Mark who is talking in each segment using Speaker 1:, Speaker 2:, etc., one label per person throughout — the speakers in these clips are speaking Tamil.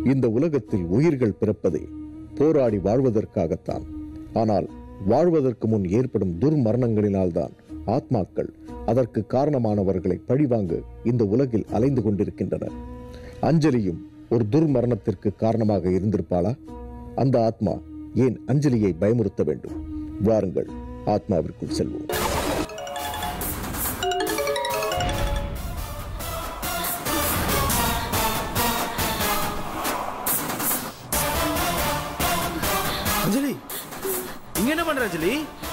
Speaker 1: இந்த உலகத்தில் உயிர்கள் பிறப்பதே போராடி வாழ்வதற்காகத்தான். ஆனால் வாழ்வதற்கு முன் ஏற்படும் துர்மரணங்களினால்தான் ஆத்மாக்கள் அதற்கு காரணமானவர்களை பழிவாங்க இந்த உலகில் அலைந்து கொண்டிருக்கின்றனர். அஞ்சலியும் ஒரு துர்மரணத்திற்கு காரணமாக இருந்திருப்பாளா? அந்த ஆத்மா ஏன் அஞ்சலியை பயமுறுத்த வேண்டும்? வாருங்கள், ஆத்மாவிற்குள் செல்வோம்.
Speaker 2: அஞ்சலி, இங்க என்ன பண்ற அஞ்சலி?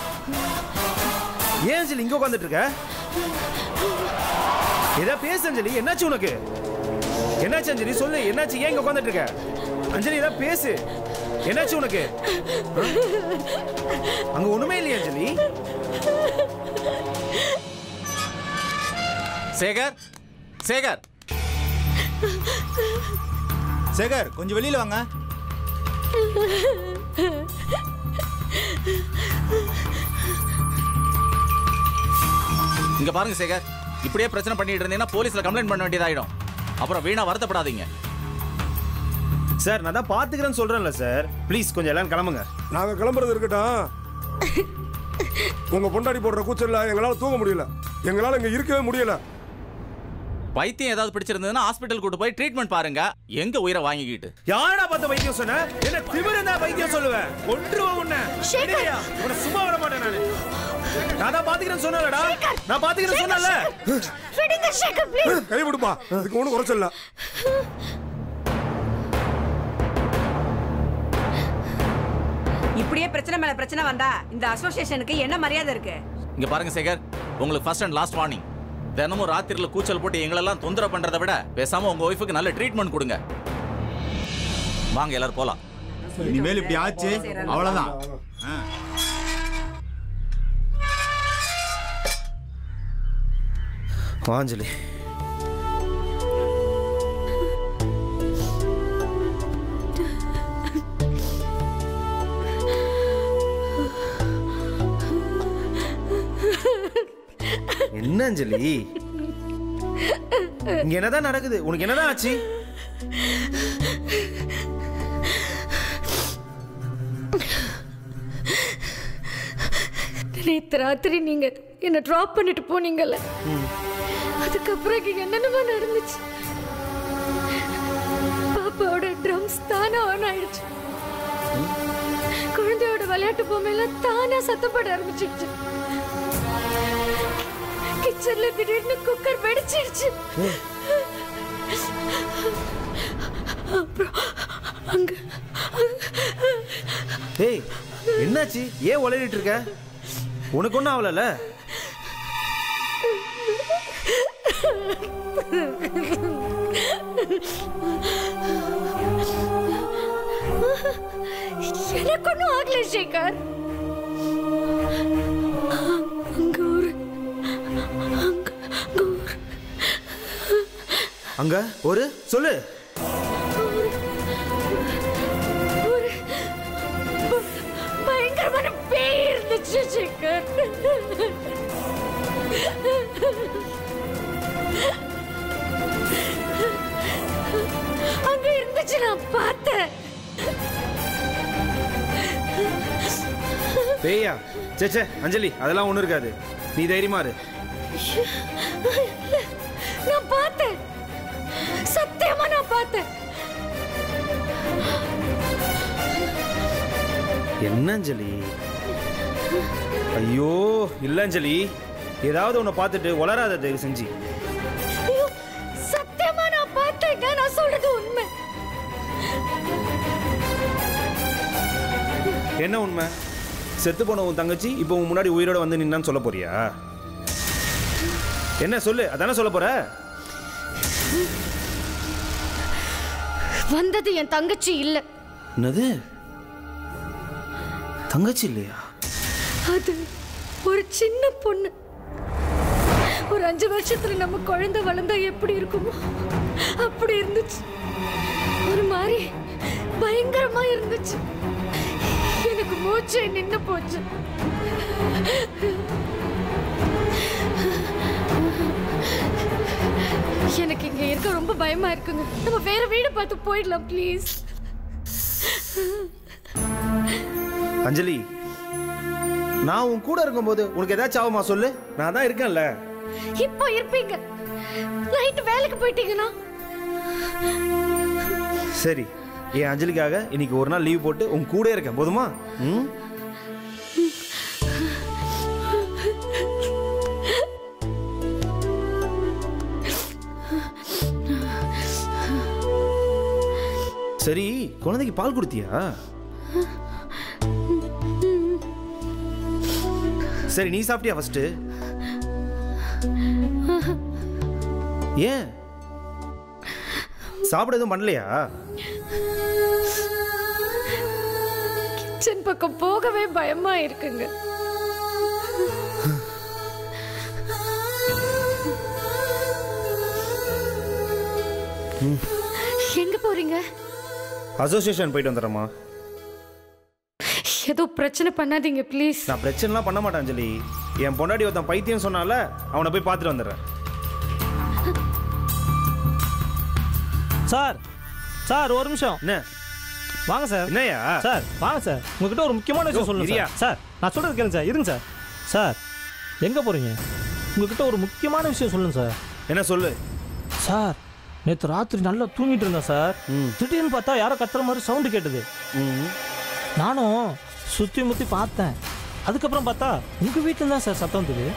Speaker 2: ஏன் அஞ்சலி இங்க உட்காந்துட்டு இருக்க? ஏதா பேசு அஞ்சலி, என்னாச்சு உனக்கு? என்னாச்சு அஞ்சலி, சொல்லு, என்னாச்சு? ஏன் இங்க உட்காந்துட்டு இருக்க? அஞ்சலி ஏதா பேசு, என்னாச்சு உனக்கு? அங்க ஒண்ணுமே இல்லையா அஞ்சலி?
Speaker 3: சேகர், சேகர், சேகர், கொஞ்சம் வெளியில வாங்க. இங்க பாருங்க சேகர், இப்படியே பிரச்சனை பண்ணிட்டு இருந்தீங்கன்னா போலீஸ்ல கம்ப்ளைண்ட் பண்ண வேண்டியதாயிடும். அப்புறம் வீணா வருத்தப்படாதீங்க.
Speaker 2: சார், நான் தான் பாத்துக்கிறேன்னு சொல்றேன்ல சார். ப்ளீஸ் கொஞ்சம் எல்லாம் கிளம்புங்க.
Speaker 4: நாங்க கிளம்புறது இருக்கட்டும். உங்க பொண்டாடி போடுற கூச்சல்ல எங்களால தூங்க முடியல, எங்களால இங்க இருக்கவே முடியல.
Speaker 3: வைத்தியம் ஏதாவது பிடிச்சிருந்ததுன்னா ஹாஸ்பிட்டல் கூட்டு போய் ட்ரீட்மெண்ட் பாருங்க. எங்க உயிரை வாங்கிக்கிட்டு
Speaker 2: யாரா பார்த்த வைத்தியம் சொன்ன? என்ன திமிரா வைத்தியம் சொல்லுவேன்? கொன்றுவேன் உன்னை. சரியா? உன்னை சும்மா விட மாட்டேன் நானு. நான் தான் பாத்துக்கிறேன்னு சொன்னேன்டா. நான் பாத்துக்கிறேன்னு சொன்னேன்ல.
Speaker 5: விடுங்க சேகர், ப்ளீஸ்.
Speaker 4: கை விடுப்பா, அதுக்கு ஒண்ணும் குறைச்சல்ல.
Speaker 6: இப்படியே பிரச்சனை மேல பிரச்சனை வந்தா இந்த அசோசியேஷனுக்கு என்ன மரியாதை இருக்கு?
Speaker 3: இங்க பாருங்க சேகர், உங்களுக்கு ஃபர்ஸ்ட் அண்ட் லாஸ்ட் வார்னிங். தினமும் ராத்திரில கூச்சல் போட்டு எங்களெல்லாம் தொந்தரவு பண்றதை விட பேசாம உங்க ஒய்ஃபுக்கு நல்ல ட்ரீட்மெண்ட் கொடுங்க. வாங்க எல்லாரும் போலாம்.
Speaker 7: இனிமேல் இப்படி ஆச்சு அவ்வளவுதான்.
Speaker 2: வாஞ்சலி, என்ன அஞ்சலி, இங்க என்னதான் நடக்குது? உனக்கு என்னதான் ஆச்சு?
Speaker 5: நேத்து ராத்திரி நீங்க என்ன டிராப் பண்ணிட்டு போனீங்கல்ல, அதுக்கப்புறம் இங்க என்னென்னமோ நடந்துச்சு. பாப்பாவோட ட்ரம்ஸ் தானா ஆன் ஆயிடுச்சு. குழந்தையோட விளையாட்டு பொம்மையெல்லாம் தானா சத்தப்பட ஆரம்பிச்சிடுச்சு. கிச்சன்ல திடீர்னு குக்கர் வெடிச்சிடுச்சு.
Speaker 2: ஏய், என்னாச்சு? ஏன் உளறிட்டு இருக்க? உனக்கு ஒன்றும் ஆகல?
Speaker 5: எனக்கு ஒன்றும் ஆகல சேகர்.
Speaker 2: அங்க ஒரு சொல்லு.
Speaker 5: பயங்கரமான பேய் இருந்துச்சு சேகர். அங்க இருந்துச்சு, நான் பார்த்தேன்.
Speaker 2: பேயா? சேச்சே அஞ்சலி, அதெல்லாம் ஒண்ணும் இருக்காது. நீ தைரியமா இரு.
Speaker 5: நான் பார்த்தேன், சத்தியமா நான் பார்த்தேன்.
Speaker 2: என்ன அஞ்சலி? ஐயோ இல்ல அஞ்சலி, ஏதாவது உன்னை பார்த்துட்டு வளராத தயவு செஞ்சு.
Speaker 5: சத்தியமா நான் பார்த்தேன். நான் சொல்றது உண்மை.
Speaker 2: என்ன உண்மை? செத்து போன உன் தங்கச்சி இப்போ உன் முன்னாடி உயிரோட வந்து நின்னான்னு சொல்ல போறியா? என்ன சொல்லு, அதானே சொல்ல போற?
Speaker 5: வந்தது என் தங்கச்சி இல்ல.
Speaker 2: என்னது? தங்கச்சி இல்லையா?
Speaker 5: அது ஒரு சின்ன பொண்ணு. ஒரு 5 வருஷத்துல நம்ம குழந்தை வளர்ந்தா எப்படி இருக்குமோ அப்படி இருந்துச்சு. ஒரு மாதிரி பயங்கரமா இருந்துச்சு. எனக்கு மூச்சே நின்னு போச்சு. எனக்கு இங்க இருக்க ரொம்ப பயமா இருக்குங்க. நம்ம வேற வீடு பார்த்து போயிடலாம் ப்ளீஸ்.
Speaker 2: அஞ்சலி, நான் உன் கூட இருக்கும்போது உனக்கு ஏதாச்சும் ஆகுமா சொல்லு? நான் தான் இருக்கேன்ல.
Speaker 5: இப்போ இருப்பீங்க, நைட் வேலைக்கு போயிட்டீங்கன்னா.
Speaker 2: சரி, என் அஞ்சலிக்காக இன்னைக்கு ஒரு நாள் லீவ் போட்டு உன் கூட இருக்கேன், போதுமா? சரி, குழந்தைக்கு பால் கொடுத்தியா? சரி, நீ சாப்பிட்டியா ஃபர்ஸ்ட்? ஏன் சாப்பிட எதுவும் பண்ணலையா?
Speaker 5: கிச்சன் பக்கம் போகவே பயமா இருக்குங்க. எங்க போறீங்க?
Speaker 2: அசோசியேஷன் போயிட்டு வந்துடுறேம்மா.
Speaker 5: ஏதோ பிரச்சனை பண்ணாதீங்க ப்ளீஸ்.
Speaker 2: நான் பிரச்சனைலாம் பண்ண மாட்டேன் அஞ்சலி. என் பொண்டாடி ஒருத்தன் பைத்தியம் சொன்னால அவனை போய் பார்த்துட்டு வந்துடுறேன்.
Speaker 8: சார் சார் ஒரு நிமிஷம்.
Speaker 2: என்ன?
Speaker 8: வாங்க சார்.
Speaker 2: என்னையா?
Speaker 8: சார் வாங்க சார், உங்ககிட்ட ஒரு முக்கியமான விஷயம் சொல்லணும். சார் நான் சொல்றது கேளுங்க சார். இருங்க சார். சார் எங்கே போகிறீங்க? உங்ககிட்ட ஒரு முக்கியமான விஷயம் சொல்லணும் சார்.
Speaker 2: என்ன சொல்லு?
Speaker 8: சார் நேற்று ராத்திரி நல்லா தூங்கிட்டு இருந்தேன் சார். திடீர்னு பார்த்தா யாரோ கத்துற மாதிரி சவுண்டு கேட்டது. நானும் சுற்றி முற்றி பார்த்தேன். அதுக்கப்புறம் பார்த்தா உங்கள் வீட்டில் தான் சார் சத்தம் வந்தது.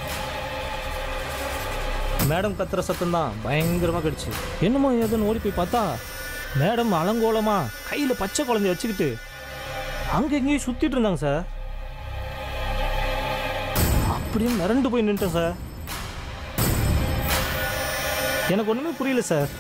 Speaker 8: மேடம் கத்துற சத்தம் தான் பயங்கரமாக கிடச்சி. என்னமோ ஏதுன்னு ஓடி போய் பார்த்தா மேடம் அலங்கோலமாக கையில் பச்சை குழந்தைய வச்சுக்கிட்டு அங்கே எங்கேயும் சுற்றிட்டு இருந்தாங்க சார். அப்படியே மிரண்டு போய் நின்ட்டேன் சார். எனக்கு ஒன்றுமே புரியல சார்.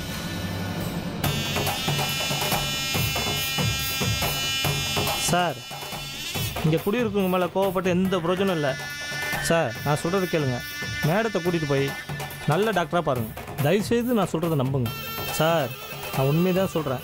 Speaker 8: சார் இங்கே குடியிருக்கவங்க மேலே கோவப்பட்டு எந்த பிரயோஜனம் இல்லை சார். நான் சொல்கிறது கேளுங்க. மேடத்தை கூட்டிகிட்டு போய் நல்ல டாக்டராக பாருங்கள். தயவுசெய்து நான் சொல்கிறத நம்புங்க சார். நான் உண்மையை தான் சொல்கிறேன்.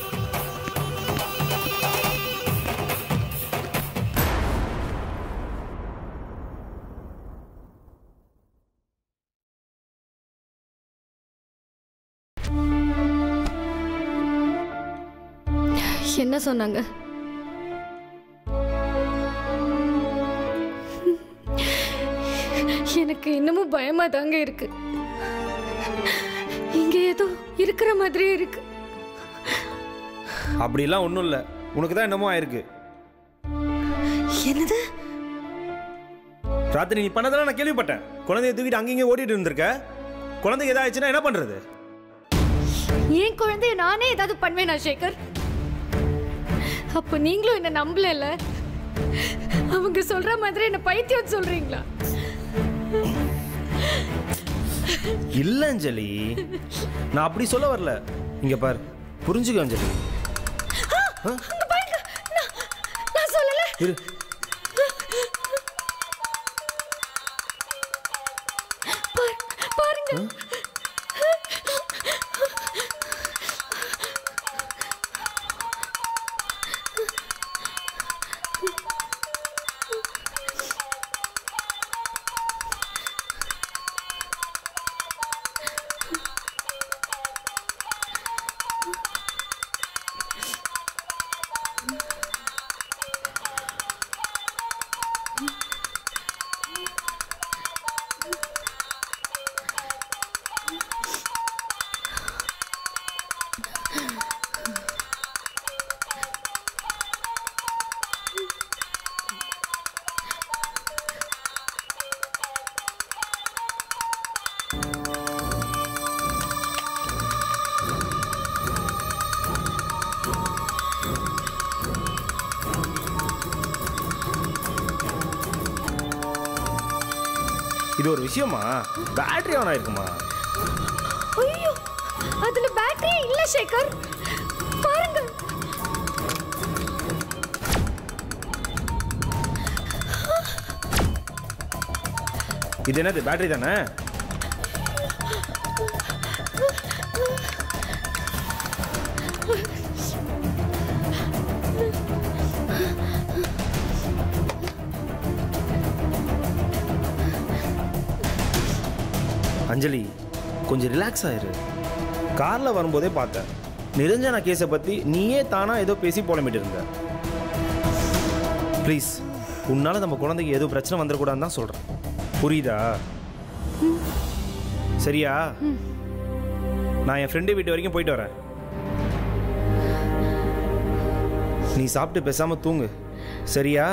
Speaker 5: என்ன சொன்னாங்க? எனக்கு இன்னமும் பயமா தாங்க இருக்கு. இங்க ஏதோ இருக்கிற மாதிரியே இருக்கு.
Speaker 2: அப்படிலாம் ஒன்றும் இல்லை, உனக்கு தான் என்னமோ ஆயிருக்கு.
Speaker 5: என்னது?
Speaker 2: ராத்திரி நீ பண்ணதெல்லாம் நான் கேள்விப்பட்டேன். குழந்தைய தூக்கிட்டு அங்கேயும் ஓடிட்டு இருந்திருக்க. குழந்தைக்கு ஏதாச்சுன்னா என்ன பண்றது?
Speaker 5: ஏன் குழந்தைய நானே ஏதாவது பண்ணுவேனா சேகர்? அப்போ நீங்களும் என்ன நம்பல. அவங்க சொல்ற மாதிரி என்ன பைத்தியம் சொல்றீங்களா?
Speaker 2: இல்ல அஞ்சலி, நான் அப்படி சொல்ல வரல. இங்க பாரு, புரிஞ்சுக்க அஞ்சலி.
Speaker 5: நான் சொல்லல. பாருங்க.
Speaker 2: இது ஒரு விஷயமா? பேட்டரி ஆன் ஆயிருக்குமா?
Speaker 5: ஐயோ, அதுல பேட்டரி இல்ல சேகர். பாருங்க.
Speaker 2: இது என்னது, பேட்டரி தானே? அஞ்சலி, கொஞ்சம் ரிலாக்ஸ் ஆயிரு. காரில் வரும்போதே பார்த்தேன். நிரஞ்சனா கேஸை பற்றி நீயே தானா ஏதோ பேசி புலம்பிட்டு இருந்த. ப்ளீஸ், உன்னால நம்ம குழந்தைக்கு ஏதோ பிரச்சனை வந்துடக்கூடாதுன்னு தான் சொல்கிறேன். புரியுதா? சரியா? நான் என் ஃப்ரெண்டு வீட்டு வரைக்கும் போயிட்டு வரேன். நீ சாப்பிட்டு பேசாமல் தூங்கு. சரியா?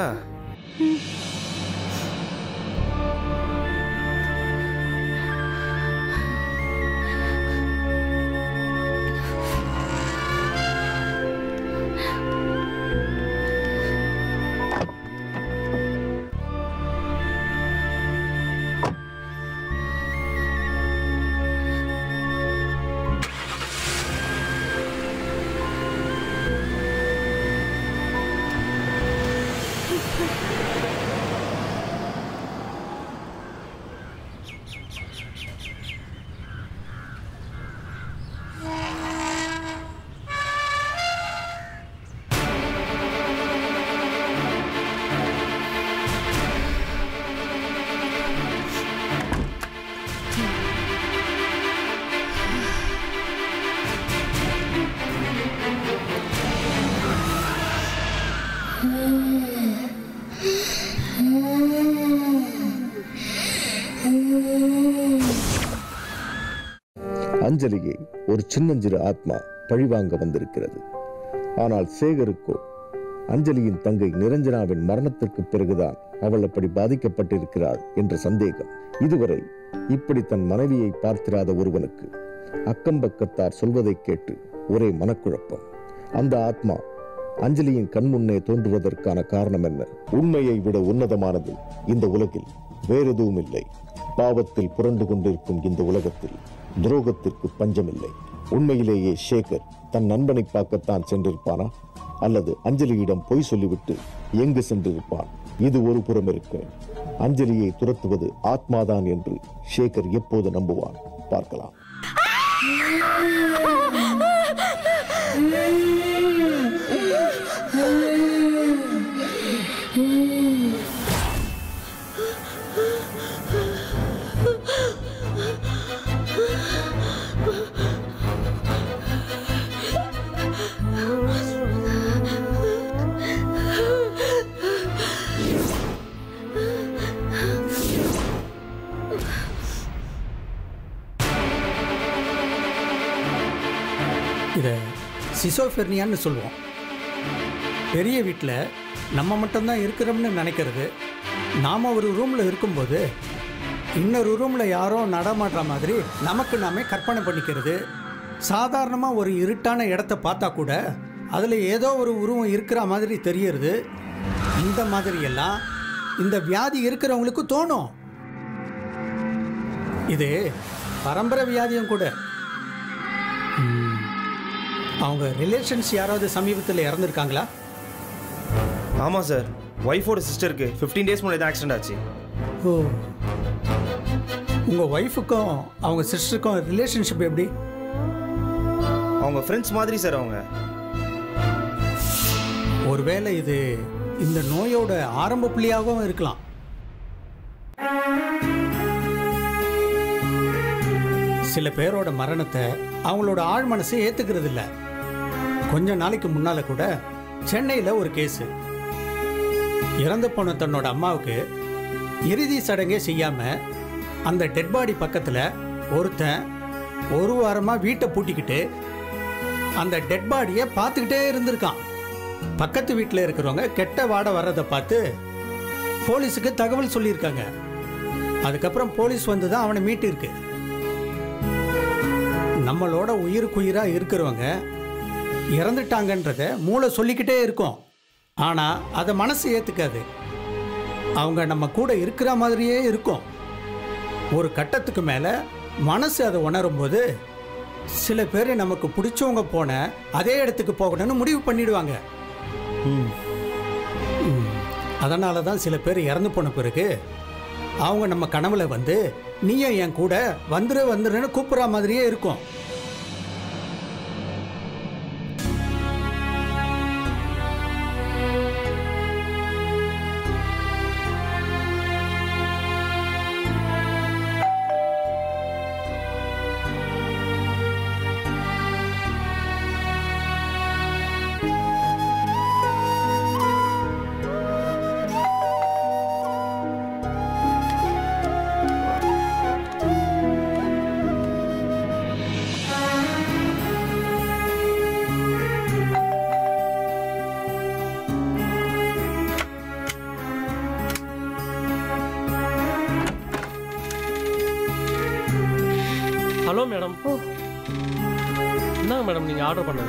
Speaker 1: அஞ்சலியை ஒரு சின்னஞ்சிறு ஆத்மா பழிவாங்க வந்திருக்கிறது. ஆனால் சேகருக்கோ அஞ்சலியின் தங்கை நிரஞ்சனாவின் மரணத்திற்கு பிறகுதான் அவள் அப்படி பாதிக்கப்பட்டிருக்கிறாள் என்ற சந்தேகம். இதுவரை இப்படி தன் மனைவியை பார்த்திராத ஒருவனுக்கு அக்கம்பக்கத்தார் சொல்வதை கேட்டு ஒரே மனக்குழப்பம். அந்த ஆத்மா அஞ்சலியின் கண்முன்னே தோன்றுவதற்கான காரணம் என்ன? உண்மையை விட உன்னதமானது இந்த உலகில் வேறெதுவும் இல்லை. பாவத்தில் புரண்டு கொண்டிருக்கும் இந்த உலகத்தில் துரோகத்திற்கு பஞ்சமில்லை. உண்மையிலேயே சேகர் தன் நண்பனை பார்க்கத்தான் சென்றிருப்பானா, அல்லது அஞ்சலியிடம் பொய் சொல்லிவிட்டு எங்கு சென்றிருப்பான்? இது ஒரு புறம் இருக்க, அஞ்சலியை துரத்துவது ஆத்மாதான் என்று சேகர் எப்போது நம்புவான்? பார்க்கலாம்.
Speaker 9: இதை சிசோஃபெர்னியான்னு சொல்லுவோம். பெரிய வீட்டில் நம்ம மட்டும்தான் இருக்கிறோம்னு நினைக்கிறது. நாம் ஒரு ரூமில் இருக்கும்போது இன்னொரு ரூமில் யாரோ நடமாடுற மாதிரி நமக்கு நாமே கற்பனை பண்ணிக்கிறது. சாதாரணமாக ஒரு இருட்டான இடத்த பார்த்தா கூட அதில் ஏதோ ஒரு உருவம் இருக்கிற மாதிரி தெரியறது. இந்த மாதிரியெல்லாம் இந்த வியாதி இருக்கிறவங்களுக்கு தோணும். இது பரம்பரை வியாதியும் கூட. அவங்க ரிலேஷன்ஸ் யாராவது சமீபத்தில் இறந்துருக்காங்களா?
Speaker 2: ஆமாம் சார், ஒய்ஃபோட சிஸ்டருக்கு 15 days முன்னாடி தான் ஆக்சிடென்ட் ஆச்சு.
Speaker 9: ஓ, உங்கள் ஒய்ஃபுக்கும் அவங்க சிஸ்டருக்கும் ரிலேஷன்ஷிப் எப்படி?
Speaker 2: அவங்க ஃப்ரெண்ட்ஸ் மாதிரி சார். அவங்க
Speaker 9: ஒருவேளை இது இந்த நோயோட ஆரம்ப புள்ளியாகவும் இருக்கலாம். சில பேரோட மரணத்தை அவங்களோட ஆழ் மனசு ஏற்றுக்கிறது இல்லை. கொஞ்ச நாளைக்கு முன்னால கூட சென்னையில் ஒரு கேஸு. இறந்து போன தன்னோட அம்மாவுக்கு இறுதி சடங்கே செய்யாம அந்த டெட் பாடி பக்கத்தில் ஒருத்தன் ஒரு வாரமாக வீட்டை பூட்டிக்கிட்டு அந்த டெட் பாடியை பார்த்துக்கிட்டே இருந்திருக்கான். பக்கத்து வீட்டில் இருக்கிறவங்க கெட்ட வாடை வர்றதை பார்த்து போலீஸுக்கு தகவல் சொல்லியிருக்காங்க. அதுக்கப்புறம் போலீஸ் வந்து தான் அவனை மீட்டு இருக்கு. நம்மளோட உயிருக்குயிராக இருக்கிறவங்க இறந்துட்டாங்கன்றத மூளை சொல்லிக்கிட்டே இருக்கும். ஆனால் அதை மனசு ஏற்றுக்காது. அவங்க நம்ம கூட இருக்கிற மாதிரியே இருக்கும். ஒரு கட்டத்துக்கு மேலே மனசு அதை உணரும் போது சில பேர் நமக்கு பிடிச்சவங்க போன அதே இடத்துக்கு போகணும்னு முடிவு பண்ணிடுவாங்க. அதனால தான் சில பேர் இறந்து போன பிறகு அவங்க நம்ம கனவுல வந்து நீயும் என் கூட வந்துருன்னு கூப்பிட்ற மாதிரியே இருக்கும்.
Speaker 10: Hello madam.
Speaker 5: ஓ
Speaker 10: என்னங்க மேடம் நீங்கள் ஆர்டர் பண்ணது?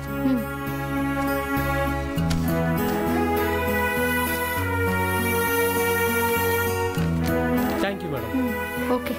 Speaker 10: Thank you madam.
Speaker 5: Okay.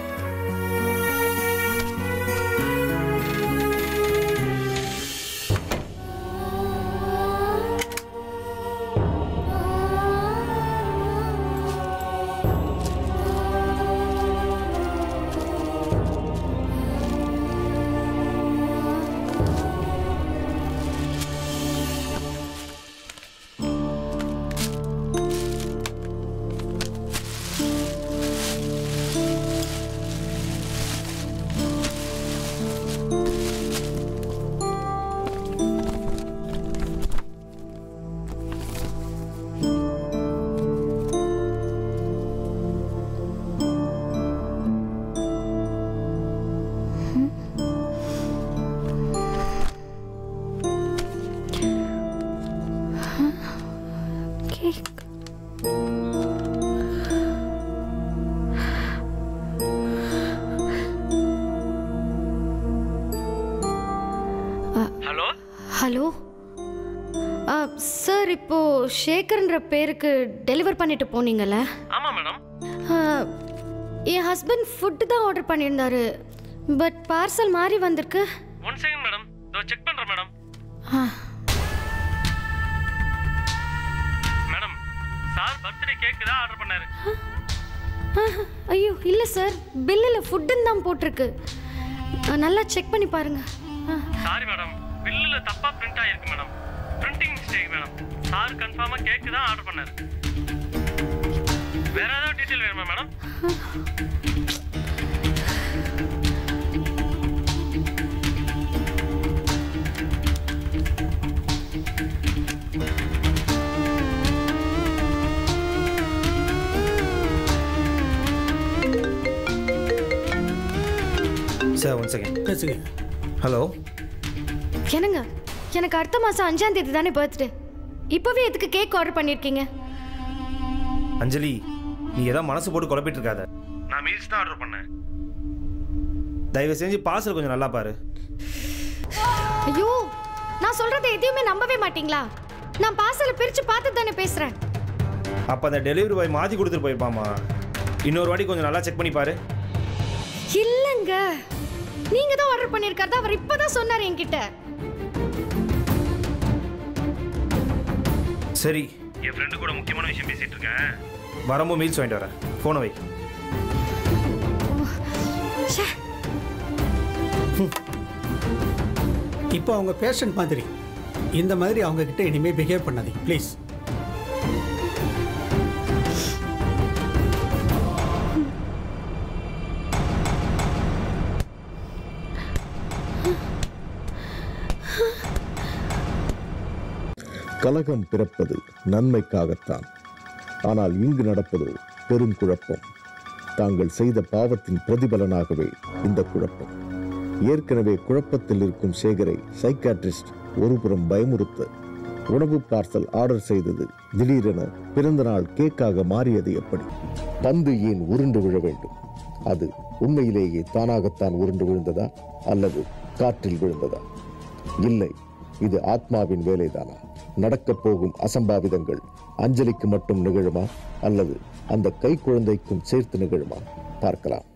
Speaker 5: Hello sir, இப்போ ஷேகர்ன்ற பேருக்கு டெலிவர் பண்ணிட்டு போனீங்கல்ல?
Speaker 10: ஆமாம் மேடம்.
Speaker 5: என் ஹஸ்பண்ட் ஃபுட்டு தான் ஆர்டர் பண்ணியிருந்தாரு, பட் பார்சல் மாறி வந்திருக்கு.
Speaker 10: ஒன் செகண்ட் மேடம், இதோ செக் பண்ணுறேன் madam. Madam, sir birthday cake தான் ஆர்டர் பண்ணாரு.
Speaker 5: ஐயோ இல்லை சார், பில்லில் ஃபுட்டுன்னு தான் போட்டிருக்கு. நல்லா செக் பண்ணி பாருங்க.
Speaker 10: சாரி மேடம், பில்லில் தப்பாக பிரிண்ட் ஆகிருக்கு madam. Printing mistake madam. Sir கன்ஃபார்மாக கேக்கு தான் ஆர்டர் பண்ணாரு. வேற ஏதாவது டீட்டெயில் வேணுமா மேடம்?
Speaker 2: சார் ஒன் செகண்ட்
Speaker 9: பேசுங்க.
Speaker 2: ஹலோ.
Speaker 5: என்னங்க, எனக்கு அடுத்த மாதம் 5ஆம் தேதி தானே பர்த்டே. இப்போவே எதுக்கு கேக் ஆர்டர் பண்ணியிருக்கீங்க?
Speaker 2: அஞ்சலி, நீ ஏதாவது மனசு போட்டு குழப்பிட்டு இருக்காத. நான் மீல்ஸ் தான் ஆர்டர் பண்ணேன். தயவு செஞ்சு பார்சல் கொஞ்சம் நல்லா பாரு.
Speaker 5: ஐயோ, நான் சொல்றதை எதையுமே நம்பவே மாட்டீங்களா? நான் பார்சலை பிரித்து பார்த்து தானே பேசுகிறேன்.
Speaker 2: அப்போ அந்த டெலிவரி பாய் மாற்றி கொடுத்துட்டு போயிருப்பாமா. இன்னொரு வாட்டி கொஞ்சம் நல்லா செக் பண்ணி பாரு.
Speaker 5: இல்லைங்க, நீங்கள் தான் ஆர்டர் பண்ணியிருக்காரு. அவர் இப்போ தான் சொன்னார் என்கிட்ட.
Speaker 2: சரி, என் ஃப்ரெண்டு கூட முக்கியமான விஷயம் பேசிட்டு இருக்கேன். வரும்போது மீல்ஸ் வாங்கிட்டு வரேன். ஃபோனை வை.
Speaker 9: இப்போ அவங்க பேஷண்ட் மாதிரி, இந்த மாதிரி அவங்க கிட்ட இனிமேல் பிஹேவ் பண்ணாதீங்க ப்ளீஸ்.
Speaker 1: கலகம் பிறப்பது நன்மைக்காகத்தான். ஆனால் இங்கு நடப்பதோ பெரும் குழப்பம். தாங்கள் செய்த பாவத்தின் பிரதிபலனாகவே இந்த குழப்பம். ஏற்கனவே குழப்பத்தில் இருக்கும் சேகரை சைக்காட்ரிஸ்ட் ஒருபுறம் பயமுறுத்த, உணவு பார்சல் ஆர்டர் செய்தது திடீரென பிறந்த நாள் கேக்காக மாறியது எப்படி? பந்து ஏன் உருண்டு விழ வேண்டும்? அது உண்மையிலேயே தானாகத்தான் உருண்டு விழுந்ததா அல்லது காற்றில் விழுந்ததா? இல்லை, இது ஆத்மாவின் வேலைதானா? நடக்கப் போகும் அசம்பாவிதங்கள் அஞ்சலிக்கு மட்டும் நிகழுமா அல்லது அந்த கை குழந்தைக்கும் சேர்த்து நிகழுமா? பார்க்கலாம்.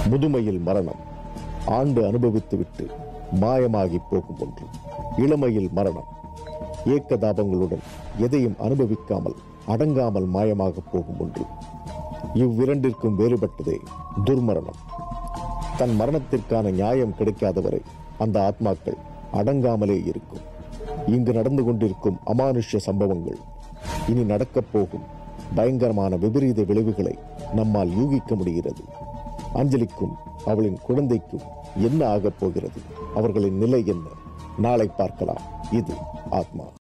Speaker 1: முதுமையில் மரணம், ஆண்டு அனுபவித்துவிட்டு மாயமாகி போகும் ஒன்று. இளமையில் மரணம், ஏக்கதாபங்களுடன் எதையும் அனுபவிக்காமல் அடங்காமல் மாயமாக போகும் ஒன்று. இவ்விரண்டிற்கும் வேறுபட்டதே துர்மரணம். தன் மரணத்திற்கான நியாயம் கிடைக்காதவரை அந்த ஆத்மாக்கள் அடங்காமலே இருக்கும். இங்கு நடந்து கொண்டிருக்கும் அமானுஷ்ய சம்பவங்கள், இனி நடக்கப் போகும் பயங்கரமான விபரீத விளைவுகளை நம்மால் யூகிக்க முடிகிறது. அஞ்சலிக்கும் அவளின் குழந்தைக்கும் என்ன ஆகப் போகிறது, அவர்களின் நிலை என்ன, நாளை பார்க்கலாம். இது ஆத்மா.